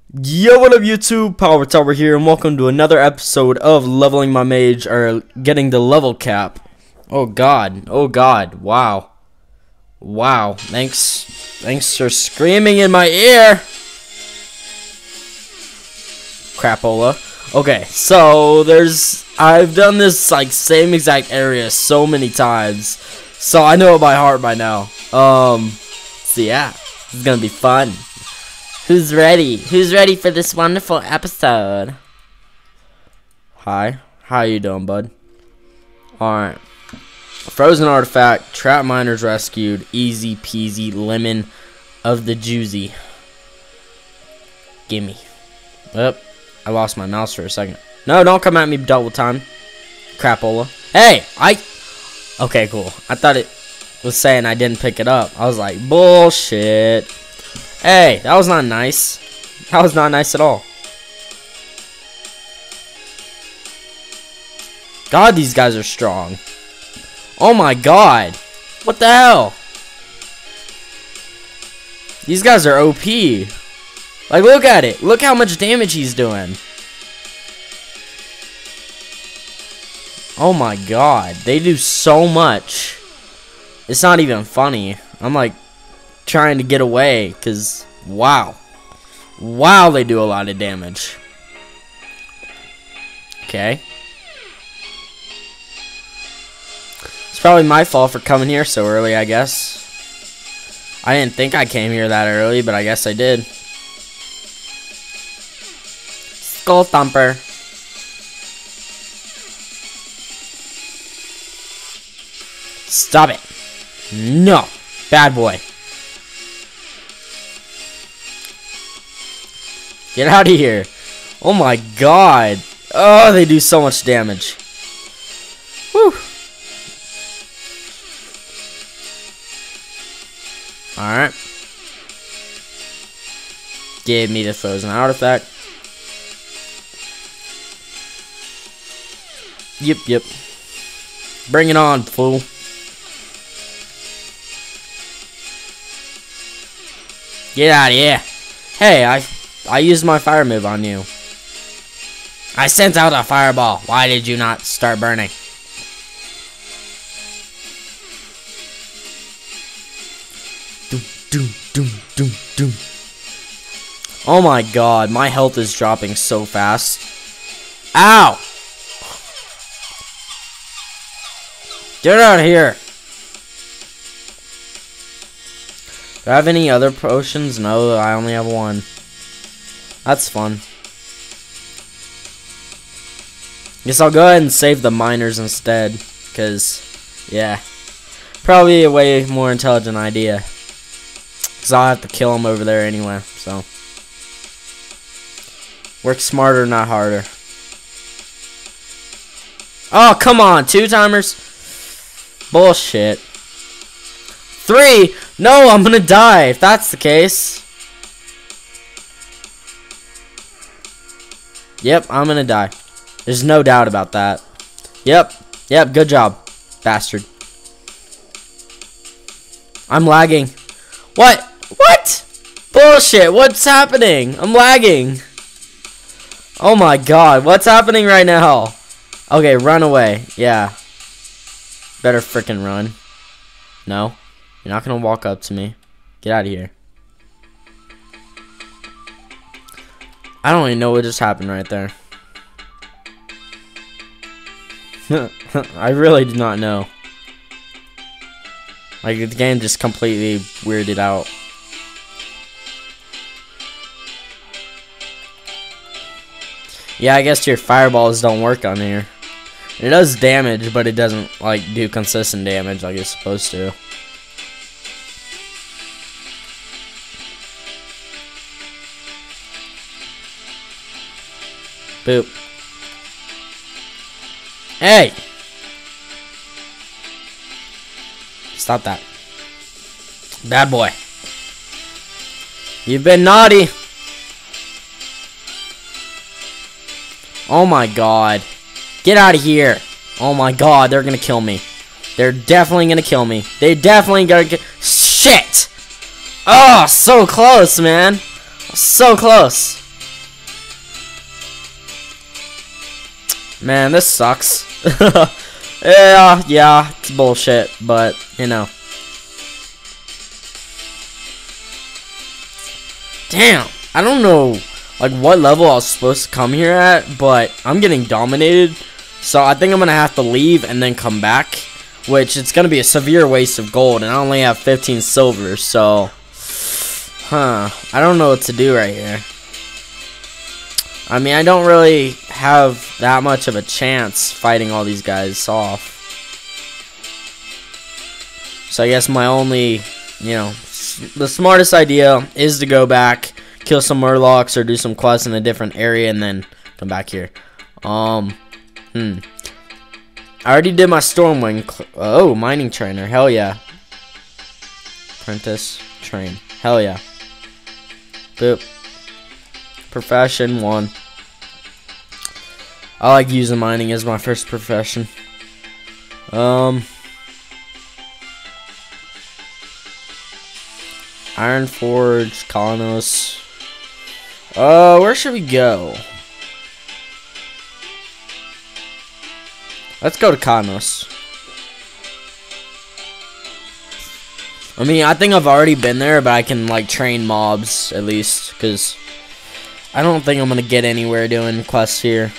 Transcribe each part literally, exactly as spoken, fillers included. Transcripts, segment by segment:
Yo, what up YouTube? PowerTowerG here, and welcome to another episode of Leveling My Mage, or getting the level cap. Oh god, oh god, wow. Wow, thanks, thanks for screaming in my ear. Crapola. Okay, so there's, I've done this like same exact area so many times, so I know it by heart by now. Um, so yeah, this is gonna be fun. Who's ready? Who's ready for this wonderful episode? Hi. How you doing, bud? Alright. Frozen artifact. Trap miners rescued. Easy peasy. Lemon of the juicy. Gimme. Oop. I lost my mouse for a second. No, don't come at me double time. Crapola. Hey! I... Okay, cool. I thought it was saying I didn't pick it up. I was like, bullshit. Hey, that was not nice. That was not nice at all. God, these guys are strong. Oh my god. What the hell? These guys are O P. Like, look at it. Look how much damage he's doing. Oh my god. They do so much. It's not even funny. I'm like trying to get away, because wow, wow, they do a lot of damage. Okay, it's probably my fault for coming here so early, I guess. I didn't think I came here that early, but I guess I did. Skull thumper. Stop it. No, bad boy. Get out of here. Oh my god. Oh, they do so much damage. Whew. Alright. Give me the frozen artifact. Yep, yep. Bring it on, fool. Get out of here. Hey, I... I used my fire move on you. I sent out a fireball. Why did you not start burning? Doom, doom, doom, doom, doom. Oh my god, my health is dropping so fast. Ow! Get out of here. Do I have any other potions? No, I only have one. That's fun. Guess I'll go ahead and save the miners instead, because, yeah, probably a way more intelligent idea. Because I'll have to kill them over there anyway, so. Work smarter, not harder. Oh, come on, two timers? Bullshit. Three? No, I'm gonna die if that's the case. Yep, I'm gonna die. There's no doubt about that. Yep, yep, good job, bastard. I'm lagging. What? What? Bullshit, what's happening? I'm lagging. Oh my god, what's happening right now? Okay, run away. Yeah. Better frickin' run. No, you're not gonna walk up to me. Get out of here. I don't even know what just happened right there. I really do not know. Like, the game just completely weirded out. Yeah, I guess your fireballs don't work on here. It does damage, but it doesn't, like, do consistent damage like it's supposed to. Boop. Hey! Stop that. Bad boy. You've been naughty. Oh my god. Get out of here. Oh my god, they're gonna kill me. They're definitely gonna kill me. They definitely gonna get... Shit! Oh, so close, man. So close. Man, this sucks. yeah, yeah, it's bullshit, but, you know. Damn, I don't know, like, what level I was supposed to come here at, but I'm getting dominated. So I think I'm going to have to leave and then come back, which it's going to be a severe waste of gold, and I only have fifteen silver, so, huh, I don't know what to do right here. I mean, I don't really have that much of a chance fighting all these guys off. So I guess my only, you know, the smartest idea is to go back, kill some murlocs, or do some quests in a different area, and then come back here. Um, hmm. I already did my Stormwind. Oh, mining trainer. Hell yeah. Apprentice train. Hell yeah. Boop. Profession one. I like using mining as my first profession. Um, Iron Forge, Kalanos. Uh, where should we go? Let's go to Kalanos. I mean, I think I've already been there, but I can like train mobs at least, because I don't think I'm gonna get anywhere doing quests here.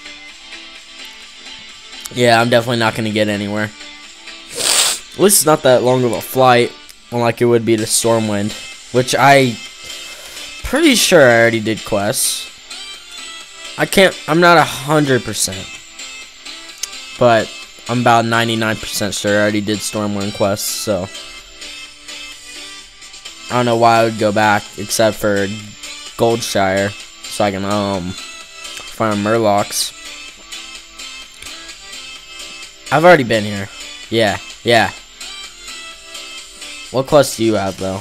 Yeah, I'm definitely not gonna get anywhere. At least it's not that long of a flight, unlike it would be to Stormwind, which I pretty sure I already did quests. I can't. I'm not a hundred percent, but I'm about ninety-nine percent sure I already did Stormwind quests. So I don't know why I would go back, except for Goldshire, so I can um farm Murlocs. I've already been here. Yeah, yeah. What quest do you have though?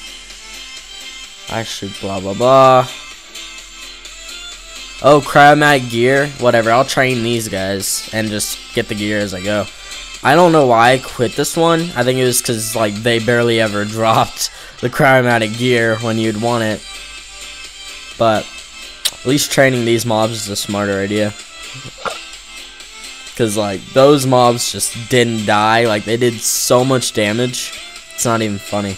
I should blah blah blah. Oh, chromatic gear. Whatever. I'll train these guys and just get the gear as I go. I don't know why I quit this one. I think it was because like they barely ever dropped the chromatic gear when you'd want it. But at least training these mobs is a smarter idea. Because like those mobs just didn't die. Like they did so much damage. It's not even funny.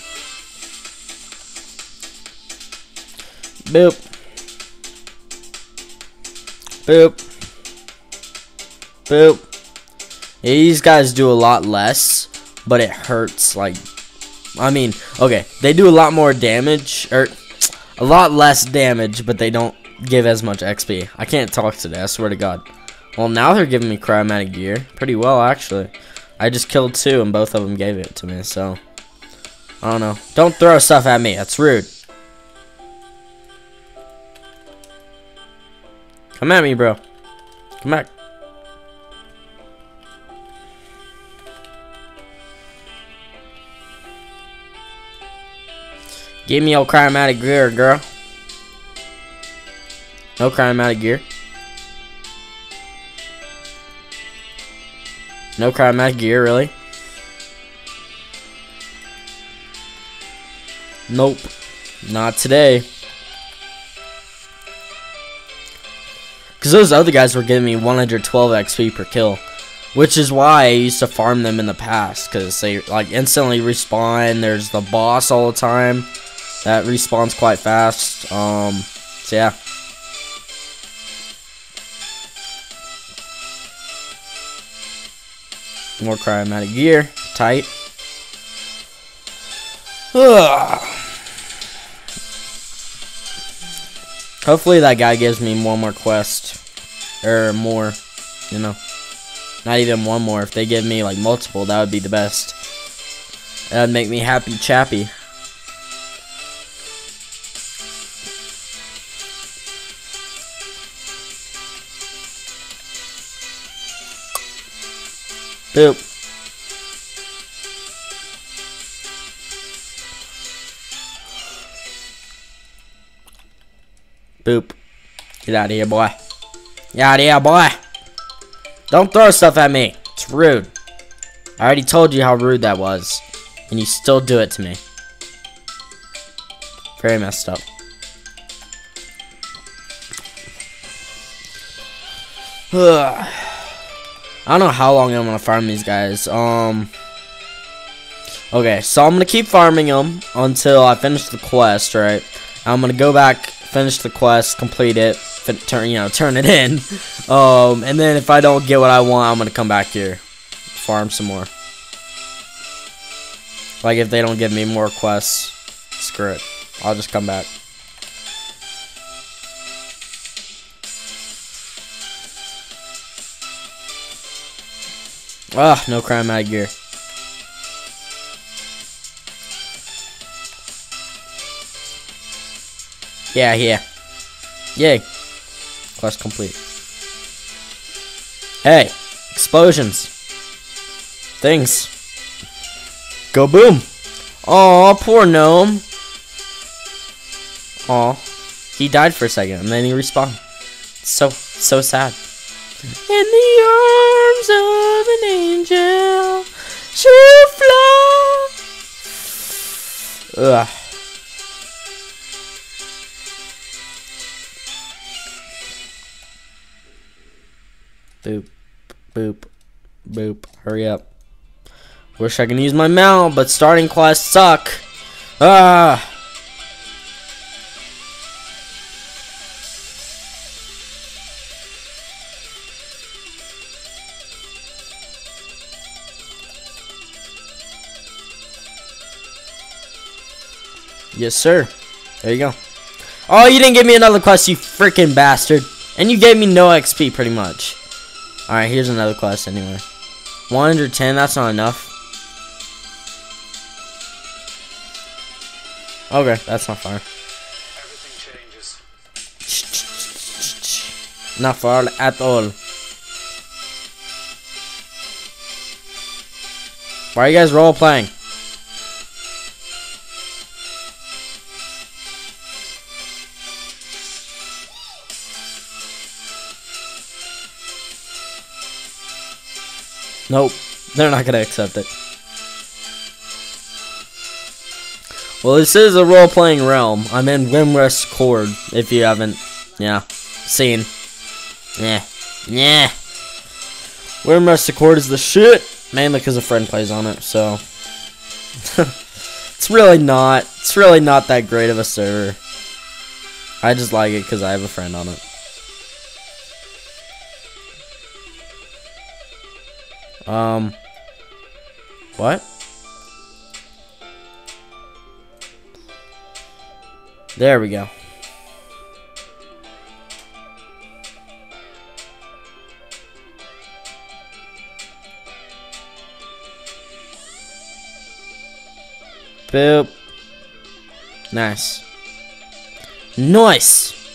Boop. Boop. Boop. Yeah, these guys do a lot less, but it hurts. Like, I mean, okay, they do a lot more damage, or a lot less damage, but they don't give as much X P. I can't talk today, I swear to God. Well, now they're giving me chromatic gear. Pretty well, actually. I just killed two, and both of them gave it to me, so I don't know. Don't throw stuff at me. That's rude. Come at me, bro. Come back. Give me your chromatic gear, girl. No chromatic gear. No chromatic gear, really? Nope. Not today. Because those other guys were giving me one hundred twelve X P per kill. Which is why I used to farm them in the past. Because they like instantly respawn. There's the boss all the time. That respawns quite fast. Um, so yeah. More chromatic gear. Tight. Ugh. Hopefully that guy gives me one more quest. Or more. You know. Not even one more. If they give me like multiple, that would be the best. That would make me happy chappy. Boop. Boop. Get out of here, boy. Get out of here, boy. Don't throw stuff at me. It's rude. I already told you how rude that was. And you still do it to me. Very messed up. Ugh. I don't know how long I'm gonna farm these guys. Um. Okay, so I'm gonna keep farming them until I finish the quest, right? I'm gonna go back, finish the quest, complete it, fin turn, you know, turn it in. Um, and then if I don't get what I want, I'm gonna come back here, farm some more. Like if they don't give me more quests, screw it. I'll just come back. Ah, no crime mag gear. Yeah, yeah. Yay. Quest complete. Hey, explosions. Things. Go boom. Aw, poor gnome. Aw. He died for a second and then he respawned. So, so sad. In the arms of an angel, she fly. Ugh. Boop, boop, boop. Hurry up. Wish I could use my mount, but starting quests suck. Ah. Yes, sir. There you go. Oh, you didn't give me another quest, you freaking bastard. And you gave me no X P, pretty much. Alright, here's another quest anyway. one hundred ten, that's not enough. Okay, that's not far. Everything changes. Not far at all. Why are you guys role playing? Nope, they're not gonna accept it. Well, this is a role-playing realm. I'm in Wimrest Cord, if you haven't, yeah, seen. Yeah, yeah. Wimrest Cord is the shit, mainly because a friend plays on it, so. It's really not, it's really not that great of a server. I just like it because I have a friend on it. Um, what? There we go. Boop. Nice. Nice.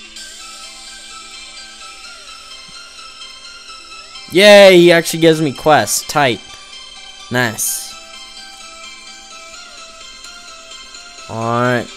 Yay, he actually gives me quests. Tight. Nice. Alright.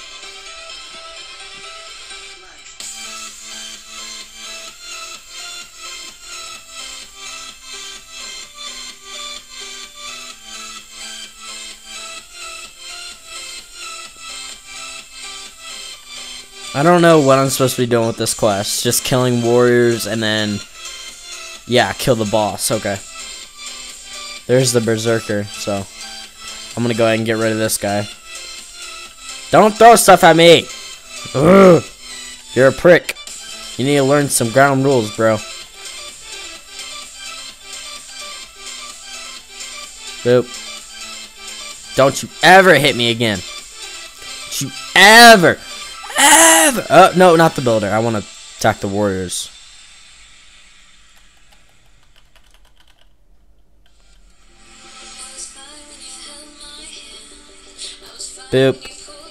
I don't know what I'm supposed to be doing with this quest. Just killing warriors and then... yeah, kill the boss. Okay. There's the berserker, so... I'm gonna go ahead and get rid of this guy. Don't throw stuff at me! Ugh. You're a prick. You need to learn some ground rules, bro. Boop. Don't you ever hit me again. Don't you ever... ever... Oh, no, not the builder. I want to attack the warriors. Boop.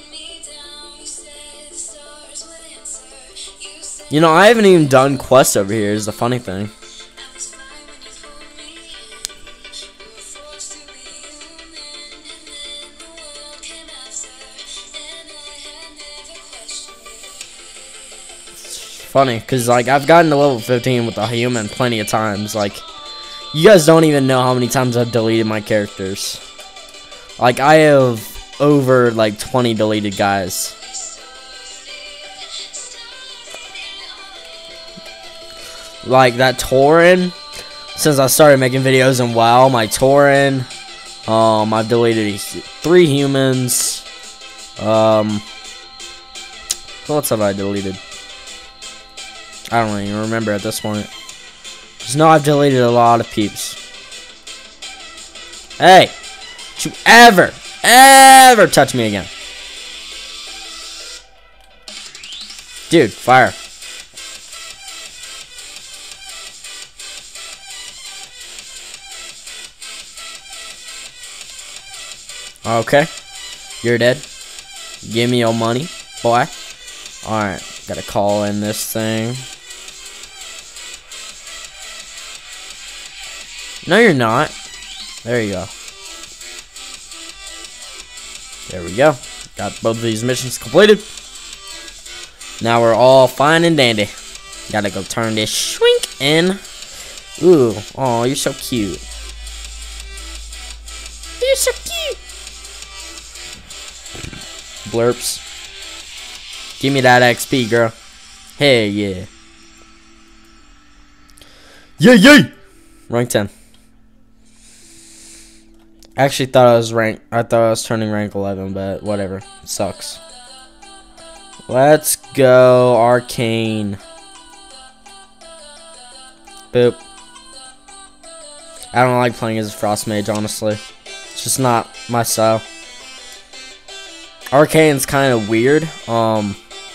You know, I haven't even done quests over here, is the funny thing. It's funny, because, like, I've gotten to level fifteen with a human plenty of times. Like, you guys don't even know how many times I've deleted my characters. Like, I have... over like twenty deleted guys. like that Tauren. Since I started making videos in WoW, my Tauren. Um, I've deleted three humans. Um, what else have I deleted? I don't even remember at this point. Just know I've deleted a lot of peeps. Hey, don't you ever, ever touch me again. Dude, fire. Okay, you're dead. Give me your money, boy. Alright, gotta call in this thing. No, you're not. There you go. There we go. Got both of these missions completed. Now we're all fine and dandy. Gotta go turn this shrink in. Ooh, oh, you're so cute. You're so cute. Blurps. Give me that X P, girl. Hey, yeah. Yay, yay! Rank ten. I actually thought I was rank. I thought I was turning rank eleven, but whatever. It sucks. Let's go, Arcane. Boop. I don't like playing as a Frost Mage, honestly. It's just not my style. Arcane's kind of weird. Um.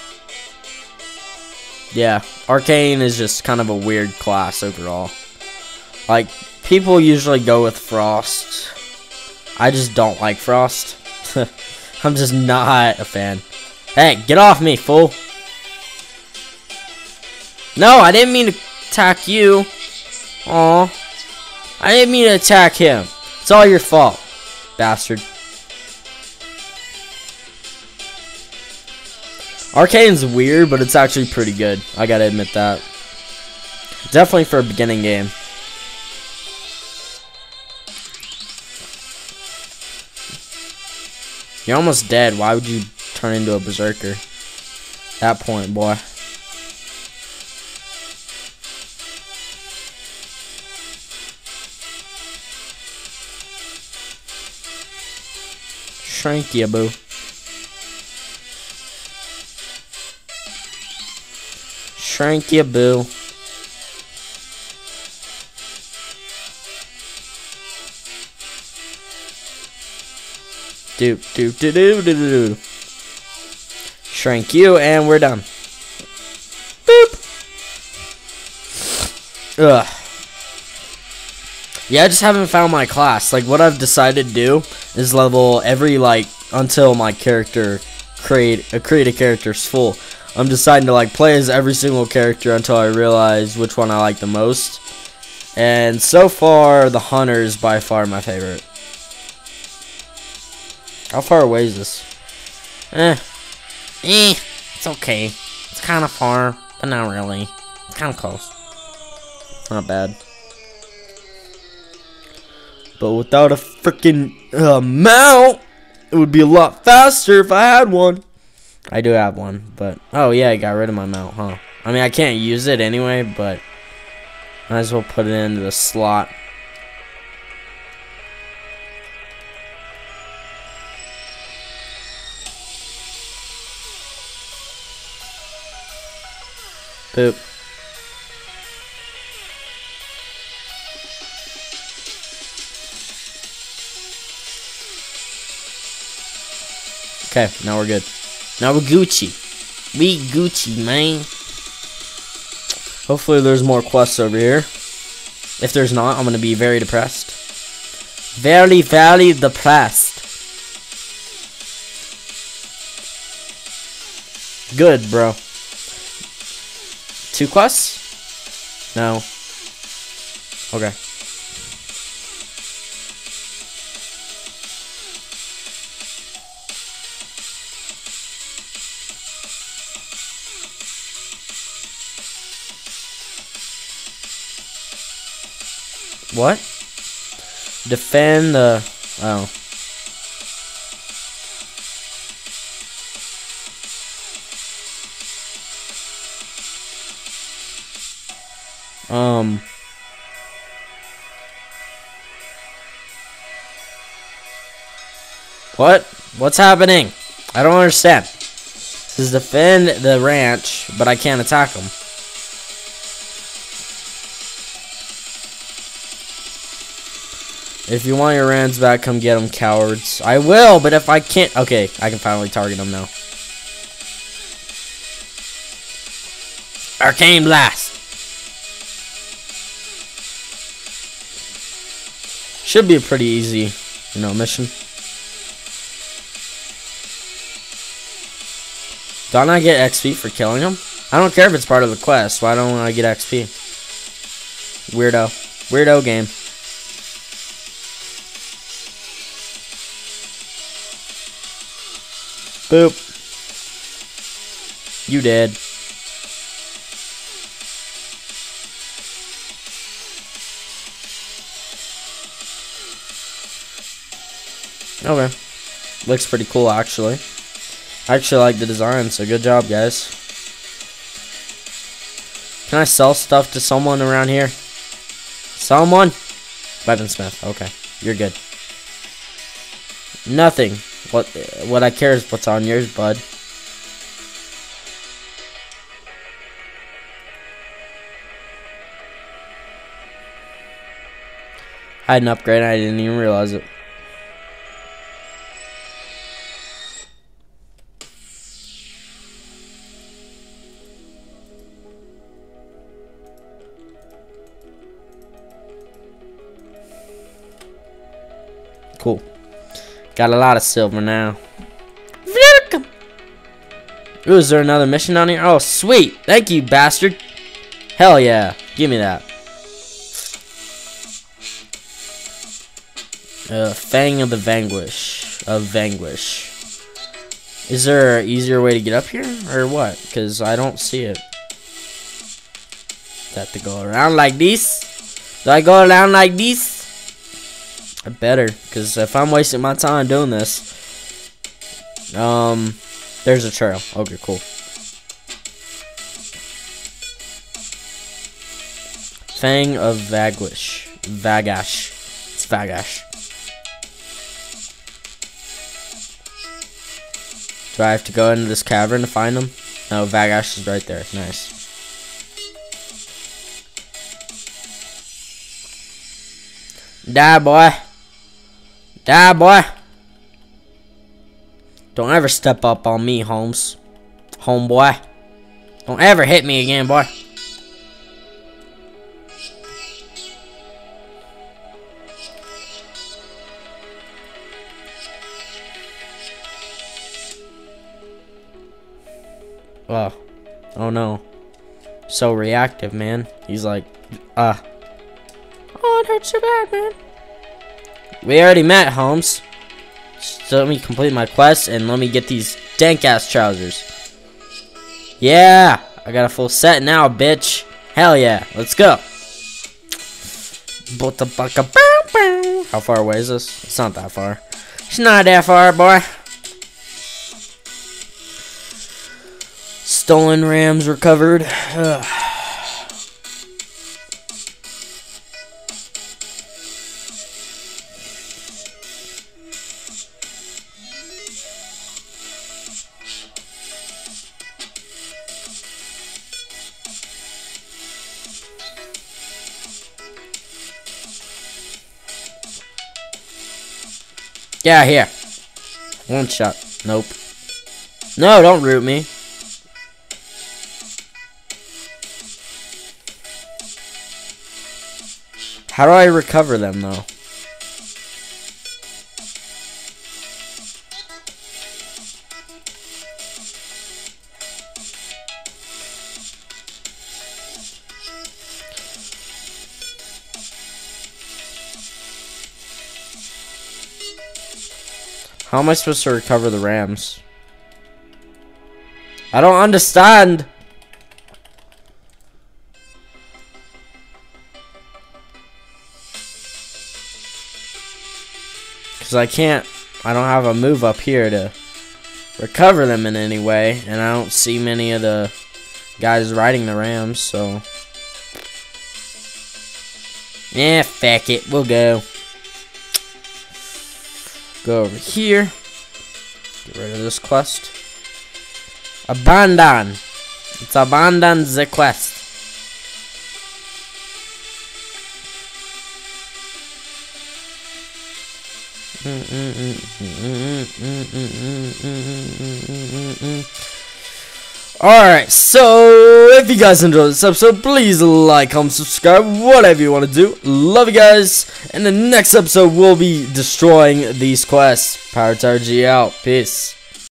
Yeah, Arcane is just kind of a weird class overall. Like, people usually go with Frost. I just don't like Frost. I'm just not a fan. Hey, get off me, fool. No, I didn't mean to attack you. Aw. I didn't mean to attack him. It's all your fault, bastard. Arcane's weird, but it's actually pretty good. I gotta admit that. Definitely for a beginning game. You're almost dead. Why would you turn into a berserker? That point, boy. Shrink ya, boo. Shrink ya, boo. Do do do do do do. Shrink you, and we're done. Boop. Ugh. Yeah, I just haven't found my class. Like, what I've decided to do is level every, like, until my character create a create a character's full. I'm deciding to like play as every single character until I realize which one I like the most. And so far, the Hunter is by far my favorite. How far away is this? Eh. Eh. It's okay. It's kind of far, but not really. It's kind of close. Not bad. But without a freaking uh, mount, it would be a lot faster if I had one. I do have one, but oh yeah, I got rid of my mount, huh? I mean, I can't use it anyway, but might as well put it into the slot. Boop. Okay, now we're good. Now we're Gucci. We Gucci, man. Hopefully there's more quests over here. If there's not, I'm going to be very depressed. Very, very depressed. Good, bro. Two quests? No. Okay. What? Defend the... Oh. Um. What? What's happening? I don't understand. This is defend the ranch, but I can't attack them. If you want your rams back, come get them, cowards. I will, but if I can't... Okay, I can finally target them now. Arcane Blast. Should be a pretty easy, you know, mission. Don't I get X P for killing him? I don't care if it's part of the quest. Why don't I get X P? Weirdo. Weirdo game. Boop. You dead. Okay. Looks pretty cool, actually. I actually like the design, so good job, guys. Can I sell stuff to someone around here? Someone? Weaponsmith. Okay. You're good. Nothing. What what I care is what's on yours, bud. I had an upgrade and I didn't even realize it. Cool. Got a lot of silver now. Ooh, is there another mission down here? Oh, sweet. Thank you, bastard. Hell yeah. Give me that. Uh, Fang of the Vanquish. Of Vanquish. Is there an easier way to get up here? Or what? Because I don't see it. Have to go around like this? Do I go around like this? I better, because if I'm wasting my time doing this, um, there's a trail. Okay, cool. Fang of Vanquish. Vagash. It's Vagash. Do I have to go into this cavern to find them? No, Vagash is right there. Nice. Die, boy. Die, boy. Don't ever step up on me, Holmes. Homeboy. Don't ever hit me again, boy. Oh. Oh no. So reactive, man. He's like, uh. Oh, it hurts so bad, man. We already met, Holmes. So let me complete my quest and let me get these dank ass trousers. Yeah, I got a full set now, bitch. Hell yeah, let's go. How far away is this? It's not that far. It's not that far, boy. Stolen rams recovered. Ugh. Yeah, here. One shot. Nope. No, don't root me. How do I recover them, though? How am I supposed to recover the rams? I don't understand. Because I can't, I don't have a move up here to recover them in any way. And I don't see many of the guys riding the rams, so. Yeah, fuck it. We'll go. Go over here. Get rid of this quest. Abandon. It's abandon the quest. Alright, so if you guys enjoyed this episode, please like, comment, subscribe, whatever you want to do. Love you guys. In the next episode, we'll be destroying these quests. PowerTowerG out. Peace.